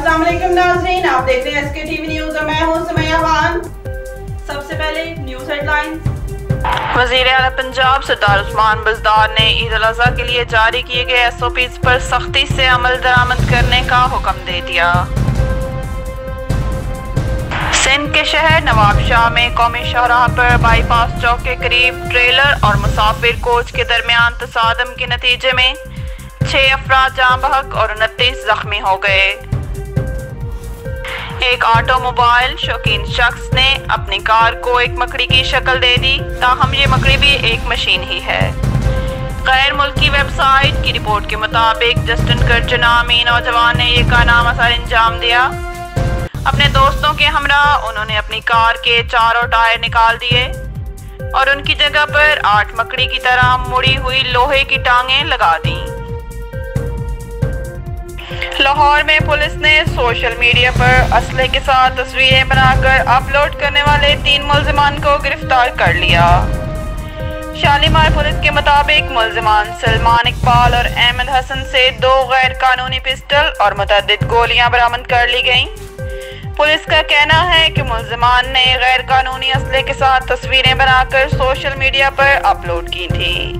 अस्सलाम वालेकुम नाज़रीन, आप देख रहे हैं एसके टीवी न्यूज़ और मैं हूं सुमैया खान। सबसे पहले न्यूज़ हेडलाइंस। वज़ीर आला पंजाब सरदार उस्मान बुज़दार ने ईद उल अज़हा के लिए जारी किए गए SOPs पर सख्ती से अमल दरामद करने का हुक्म दे दिया। सिंध के शहर नवाबशाह में कौमी शाहराह पर बाईपास चौक के करीब ट्रेलर और मुसाफिर कोच के दरमियान तसादम के नतीजे में 6 अफराद जाँ बहक और 29 जख्मी हो गए। एक ऑटोमोबाइल शौकीन शख्स ने अपनी कार को एक मकड़ी की शक्ल दे दी, ताहम ये मकड़ी भी एक मशीन ही है। गैर मुल्की वेबसाइट की रिपोर्ट के मुताबिक जस्टिन कर्ज नामी नौजवान ने ये कारनामा अंजाम दिया। अपने दोस्तों के हमरा उन्होंने अपनी कार के चारों टायर निकाल दिए और उनकी जगह पर 8 मकड़ी की तरह मुड़ी हुई लोहे की टांगें लगा दी। लाहौर में पुलिस ने सोशल मीडिया पर असले के साथ तस्वीरें बनाकर अपलोड करने वाले 3 मुल्जिमान को गिरफ्तार कर लिया। शालीमार पुलिस के मुताबिक मुल्जिमान सलमान इकबाल और अहमद हसन से 2 गैर कानूनी पिस्टल और मुतअद्दिद गोलियां बरामद कर ली गईं। पुलिस का कहना है कि मुल्जिमान ने गैर कानूनी असले के साथ तस्वीरें बनाकर सोशल मीडिया पर अपलोड की थी।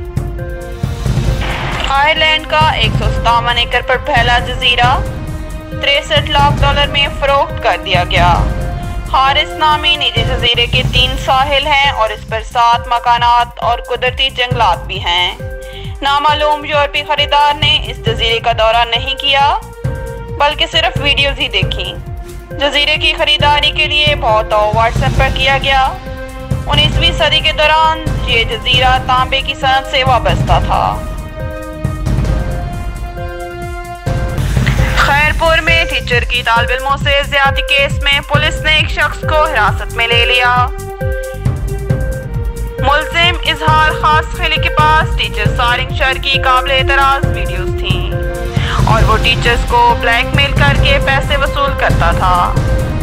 आयरलैंड का 157 एकड़ पर फैला जजीरा $63 लाख में फरोख्त कर दिया गया। हारिस नामी निजी जजीरे के 3 साहिल हैं और इस पर 7 मकानात और कुदरती जंगलात भी हैं। नामालूम यूरोपीय खरीदार ने इस जजीरे का दौरा नहीं किया बल्कि सिर्फ वीडियोज ही देखी। जजीरे की खरीदारी के लिए बहुत व्हाट्सएप पर किया गया। 19वीं सदी के दौरान ये जजीरा तांबे की सनत से वाबस्ता था। खैरपुर में टीचर की तालिब इल्मों से ज्यादती केस में पुलिस ने एक शख्स को हिरासत में ले लिया। मुल्जिम इजहार खास खिली के पास टीचर सारिंग शर की काबिल एतराज वीडियोस थीं और वो टीचर्स को ब्लैकमेल करके पैसे वसूल करता था।